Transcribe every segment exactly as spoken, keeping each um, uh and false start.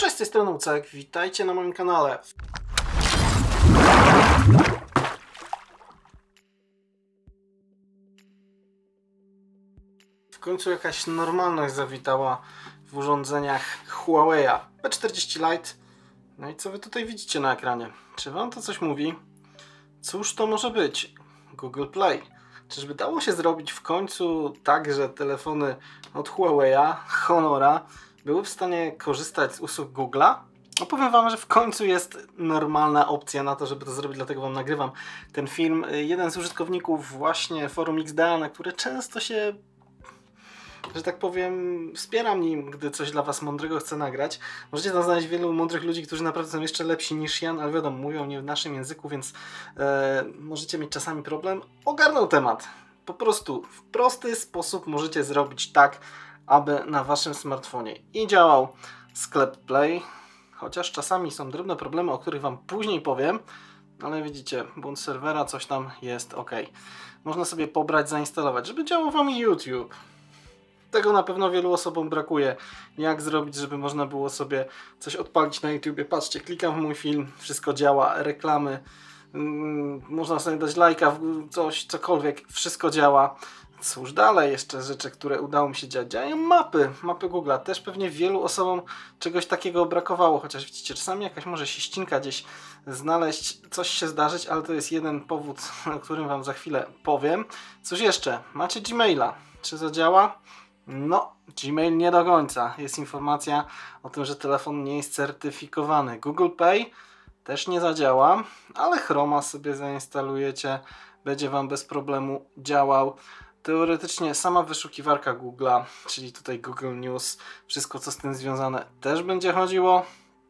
Cześć, z tej strony Ucek, witajcie na moim kanale. W końcu jakaś normalność zawitała w urządzeniach Huawei'a P czterdzieści Lite. No i co wy tutaj widzicie na ekranie? Czy wam to coś mówi? Cóż to może być? Google Play. Czyżby dało się zrobić w końcu tak, że telefony od Huawei'a, Honora były w stanie korzystać z usług Google'a? No powiem wam, że w końcu jest normalna opcja na to, żeby to zrobić, dlatego wam nagrywam ten film. Jeden z użytkowników właśnie forum X D A, na które często się, że tak powiem, wspieram nim, gdy coś dla was mądrego chcę nagrać. Możecie tam znaleźć wielu mądrych ludzi, którzy naprawdę są jeszcze lepsi niż ja, ale wiadomo, mówią nie w naszym języku, więc e, możecie mieć czasami problem. Ogarnął temat. Po prostu w prosty sposób możecie zrobić tak, aby na waszym smartfonie i działał sklep Play, chociaż czasami są drobne problemy, o których wam później powiem, ale widzicie, błąd serwera, coś tam jest ok. Można sobie pobrać, zainstalować, żeby działał wam YouTube. Tego na pewno wielu osobom brakuje. Jak zrobić, żeby można było sobie coś odpalić na YouTubie? Patrzcie, klikam w mój film, wszystko działa, reklamy, mm, można sobie dać lajka w coś, cokolwiek, wszystko działa. Cóż dalej, jeszcze rzeczy, które udało mi się działać. Działają mapy, mapy Google'a. Też pewnie wielu osobom czegoś takiego brakowało, chociaż widzicie, czasami jakaś może się ścinka gdzieś znaleźć, coś się zdarzyć, ale to jest jeden powód, o którym wam za chwilę powiem. Cóż jeszcze? Macie Gmaila. Czy zadziała? No, Gmail nie do końca. Jest informacja o tym, że telefon nie jest certyfikowany. Google Pay też nie zadziała, ale Chroma sobie zainstalujecie, będzie wam bez problemu działał. Teoretycznie sama wyszukiwarka Google'a, czyli tutaj Google News, wszystko co z tym związane też będzie chodziło.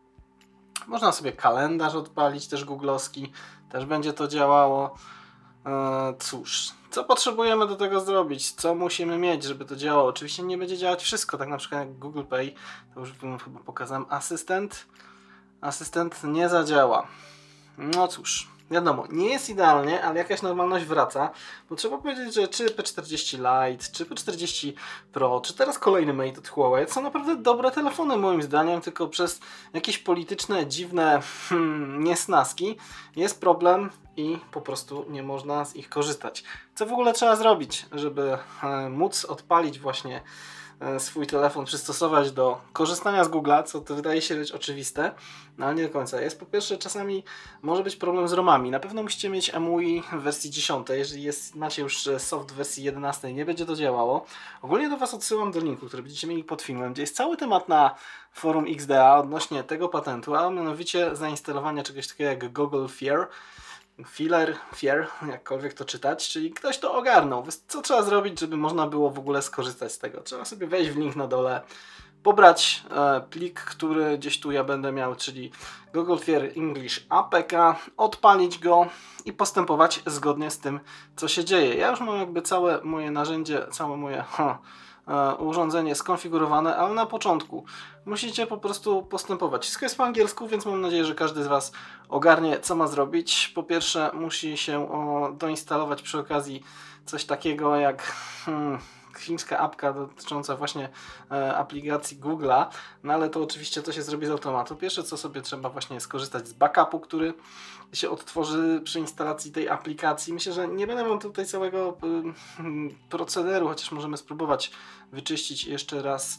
Można sobie kalendarz odpalić, też googlowski, też będzie to działało. Eee, cóż, co potrzebujemy do tego zrobić? Co musimy mieć, żeby to działało? Oczywiście nie będzie działać wszystko, tak na przykład jak Google Pay, to już wam chyba pokazałem, asystent. Asystent nie zadziała. No cóż, wiadomo, nie jest idealnie, ale jakaś normalność wraca, bo trzeba powiedzieć, że czy P czterdzieści Lite, czy P czterdzieści Pro, czy teraz kolejny Mate od Huawei, to są naprawdę dobre telefony moim zdaniem, tylko przez jakieś polityczne, dziwne hmm, niesnaski jest problem i po prostu nie można z ich korzystać. Co w ogóle trzeba zrobić, żeby e, móc odpalić właśnie swój telefon przystosować do korzystania z Google'a, co to wydaje się być oczywiste, no ale nie do końca jest. Po pierwsze, czasami może być problem z romami. Na pewno musicie mieć M U I w wersji dziesiątej. Jeżeli jest, macie już soft w wersji jedenastej, nie będzie to działało. Ogólnie do was odsyłam do linku, który będziecie mieli pod filmem, gdzie jest cały temat na forum X D A odnośnie tego patentu, a mianowicie zainstalowania czegoś takiego jak Google Fear. Filler, Fear, jakkolwiek to czytać, czyli ktoś to ogarnął. Co trzeba zrobić, żeby można było w ogóle skorzystać z tego? Trzeba sobie wejść w link na dole, pobrać e, plik, który gdzieś tu ja będę miał, czyli Google Fear English A P K, odpalić go i postępować zgodnie z tym, co się dzieje. Ja już mam jakby całe moje narzędzie, całe moje ha, e, urządzenie skonfigurowane, ale na początku musicie po prostu postępować. Wszystko jest po angielsku, więc mam nadzieję, że każdy z was ogarnie, co ma zrobić. Po pierwsze, musi się o, doinstalować przy okazji coś takiego jak hmm, chińska apka dotycząca właśnie e, aplikacji Google'a, no ale to oczywiście to się zrobi z automatu. Pierwsze co sobie trzeba właśnie skorzystać z backupu, który się odtworzy przy instalacji tej aplikacji. Myślę, że nie będę wam tutaj całego y, procederu, chociaż możemy spróbować wyczyścić jeszcze raz,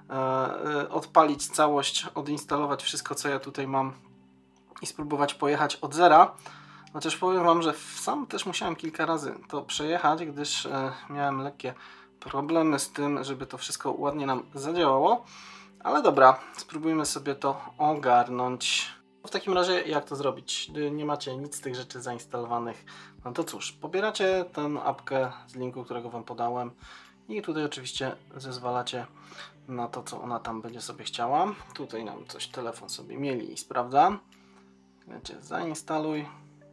e, odpalić całość, odinstalować wszystko co ja tutaj mam i spróbować pojechać od zera. Chociaż powiem wam, że sam też musiałem kilka razy to przejechać, gdyż e, miałem lekkie problemy z tym, żeby to wszystko ładnie nam zadziałało. Ale dobra, spróbujmy sobie to ogarnąć. W takim razie jak to zrobić? Gdy nie macie nic z tych rzeczy zainstalowanych, no to cóż, pobieracie tę apkę z linku, którego wam podałem i tutaj oczywiście zezwalacie na to, co ona tam będzie sobie chciała. Tutaj nam coś telefon sobie mieli i sprawdza. Wiecie, zainstaluj.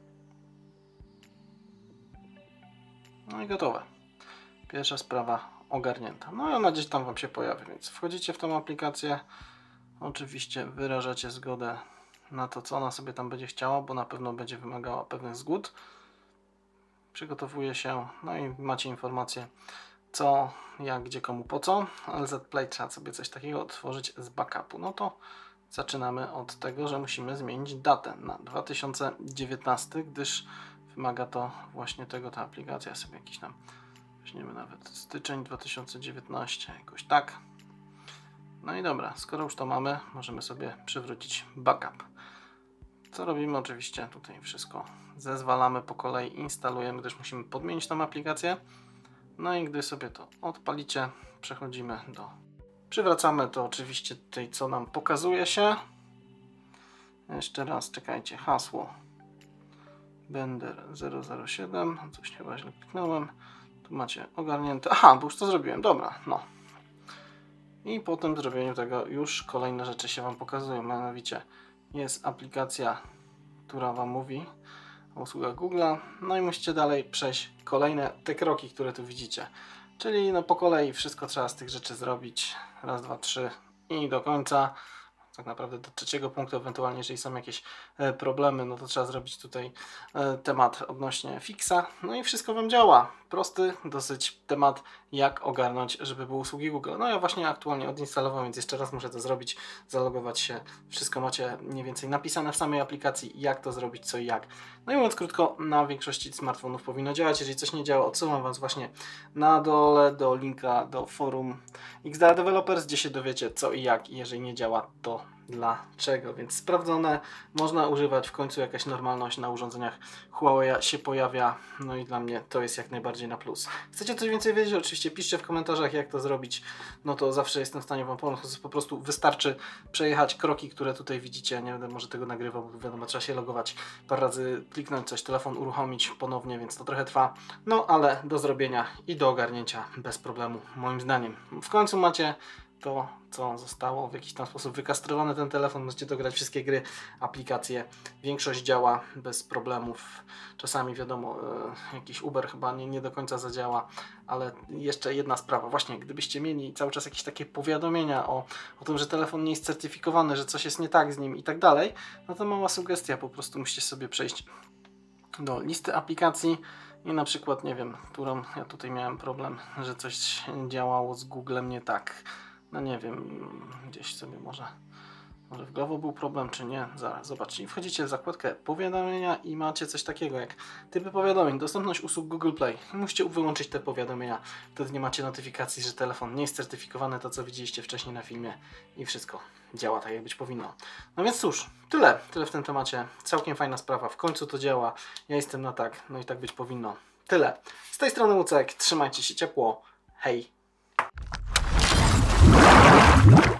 No i gotowe. Pierwsza sprawa ogarnięta. No i ona gdzieś tam wam się pojawi, więc wchodzicie w tą aplikację. Oczywiście wyrażacie zgodę na to, co ona sobie tam będzie chciała, bo na pewno będzie wymagała pewnych zgód. Przygotowuje się, no i macie informację co, jak, gdzie, komu, po co. L Z Play trzeba sobie coś takiego otworzyć z backupu. No to zaczynamy od tego, że musimy zmienić datę na dwa tysiące dziewiętnasty, gdyż wymaga to właśnie tego ta aplikacja. Ja sobie jakiś tam weźmiemy nawet styczeń dwa tysiące dziewiętnasty, jakoś tak. No i dobra, skoro już to mamy, możemy sobie przywrócić backup. Co robimy? Oczywiście tutaj wszystko zezwalamy po kolei, instalujemy, gdyż musimy podmienić tą aplikację. No i gdy sobie to odpalicie, przechodzimy do... Przywracamy to oczywiście tutaj, co nam pokazuje się. Jeszcze raz, czekajcie, hasło Bender zero zero siedem, coś chyba źle kliknąłem. Tu macie ogarnięte. Aha, bo już to zrobiłem, dobra, no. I po tym zrobieniu tego już kolejne rzeczy się Wam pokazują, mianowicie jest aplikacja, która Wam mówi o usługach Google'a, no i musicie dalej przejść kolejne te kroki, które tu widzicie. Czyli no po kolei wszystko trzeba z tych rzeczy zrobić, raz, dwa, trzy i do końca. Tak naprawdę do trzeciego punktu, ewentualnie jeżeli są jakieś e, problemy, no to trzeba zrobić tutaj e, temat odnośnie fixa. No i wszystko Wam działa. Prosty dosyć temat, jak ogarnąć, żeby były usługi Google. No ja właśnie aktualnie odinstalowałem, więc jeszcze raz muszę to zrobić, zalogować się. Wszystko macie mniej więcej napisane w samej aplikacji, jak to zrobić, co i jak. No i mówiąc krótko, na większości smartfonów powinno działać. Jeżeli coś nie działa, odsyłam Was właśnie na dole do linka do forum X D A Developers, gdzie się dowiecie co i jak, i jeżeli nie działa, to dlaczego. Więc sprawdzone, można używać, w końcu jakaś normalność na urządzeniach Huawei się pojawia, no i dla mnie to jest jak najbardziej na plus. Chcecie coś więcej wiedzieć? Oczywiście piszcie w komentarzach, jak to zrobić, no to zawsze jestem w stanie Wam pomóc. Po prostu wystarczy przejechać kroki, które tutaj widzicie. Nie będę może tego nagrywał, bo wiadomo, trzeba się logować parę razy, kliknąć coś, telefon uruchomić ponownie, więc to trochę trwa, no ale do zrobienia i do ogarnięcia bez problemu, moim zdaniem. W końcu macie to, co zostało w jakiś tam sposób wykastrowany ten telefon, możecie dograć wszystkie gry, aplikacje, większość działa bez problemów. Czasami wiadomo, e, jakiś Uber chyba nie, nie do końca zadziała, ale jeszcze jedna sprawa, właśnie gdybyście mieli cały czas jakieś takie powiadomienia o, o tym, że telefon nie jest certyfikowany, że coś jest nie tak z nim i tak dalej, no to mała sugestia, po prostu musicie sobie przejść do listy aplikacji i na przykład, nie wiem, którą ja tutaj miałem problem, że coś działało z Googlem nie tak. No nie wiem, gdzieś sobie może, może w Glovo był problem, czy nie. Zaraz, zobaczcie. Wchodzicie w zakładkę powiadomienia i macie coś takiego jak typy powiadomień, dostępność usług Google Play. Musicie wyłączyć te powiadomienia, wtedy nie macie notyfikacji, że telefon nie jest certyfikowany, to co widzieliście wcześniej na filmie i wszystko działa tak, jak być powinno. No więc cóż, tyle, tyle w tym temacie. Całkiem fajna sprawa, w końcu to działa. Ja jestem na tak, no i tak być powinno. Tyle. Z tej strony Łucek, trzymajcie się ciepło. Hej!